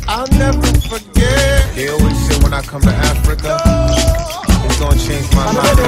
I'll never forget. They always say when I come to Africa, it's gonna change my life.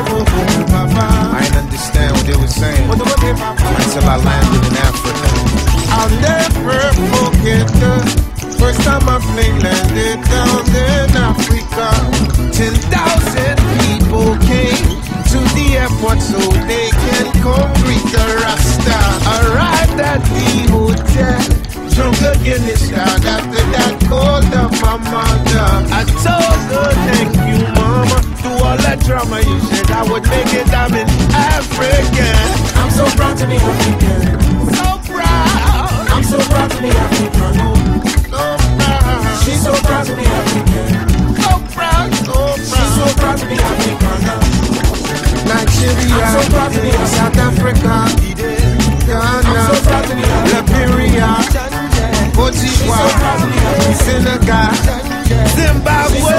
I ain't understand what they were saying until I landed in Africa. I'll never forget the first time my plane landed down in Africa. 10,000 people came to the airport so they can come greet the Rasta. Arrived at the hotel, drunk again this dog. After that, called up my mother. I told her, thank you, mama. Through all that drama, you said I would make it. I'm an African. I'm so proud to be African. So proud. I'm so proud to be African. So proud. She's so proud to be African. So proud. So proud. She's so proud to be African. Nigeria, I'm so proud to be South Africa, Ghana, I'm so proud to be Liberia, Cote d'Ivoire, Senegal, Zimbabwe.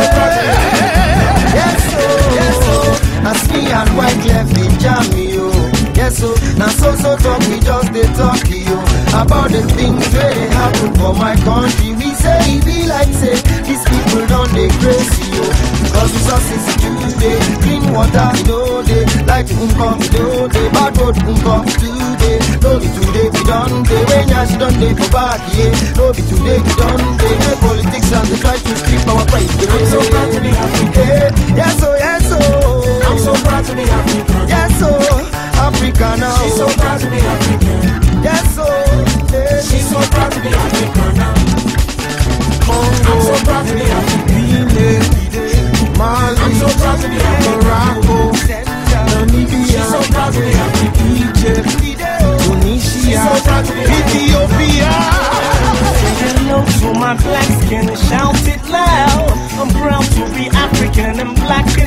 Yes, so, as me and Wyclef in Jamio. Yes, so, now so talk, we just dey talk, yo, about the things where they happen for my country. We say, it be like say, these people don't dey crazy, yo, because resources today, clean water, they light come today, bad road come today, no be today, we done day, when she done day for back, yeah, no be today, we done day, no politics and they try to strip our pride. I'm so proud to be African. Yes, so, I'm so proud to be African. yes, so, Africa now. She's so proud to be African. Yes, so, She's so proud to be African. Congo, I'm so proud to be African. Guinea, Mali, I'm so proud to be African. Morocco, Namibia, She's so proud to be African. Egypt, Tunisia, She's so proud to be Ethiopia. Say hello to my black skin and shout it loud. I'm proud to be African and black